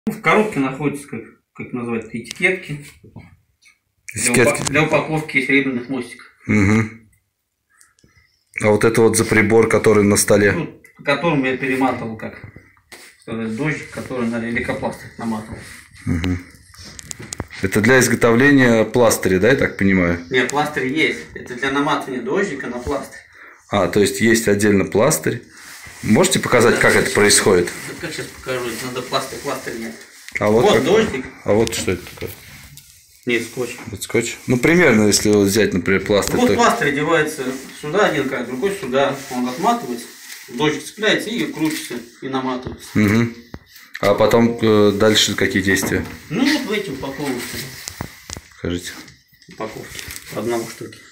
В коробке находятся, как назвать, этикетки. Для упаковки серебряных мостиков. Угу. А вот это вот за прибор, который на столе? Ну, по которому я перематывал, как дождик, который на лейкопластырь наматывал. Угу. Это для изготовления пластыря, да, я так понимаю? Нет, пластырь есть. Это для наматывания дождика на пластырь. А, то есть есть отдельно пластырь. Можете показать, как это происходит? Как сейчас покажу, надо пластырь нет. А вот Вот дождик. А вот что это такое? Нет, скотч. Вот скотч. Ну, примерно, если вот взять, например, пластырь. Вот пластырь одевается сюда один край, другой сюда. Он отматывается, дождик цепляется и крутится, и наматывается. Угу. А потом дальше какие действия? Ну вот в эти упаковки. Скажите. Упаковки. По одному штуке.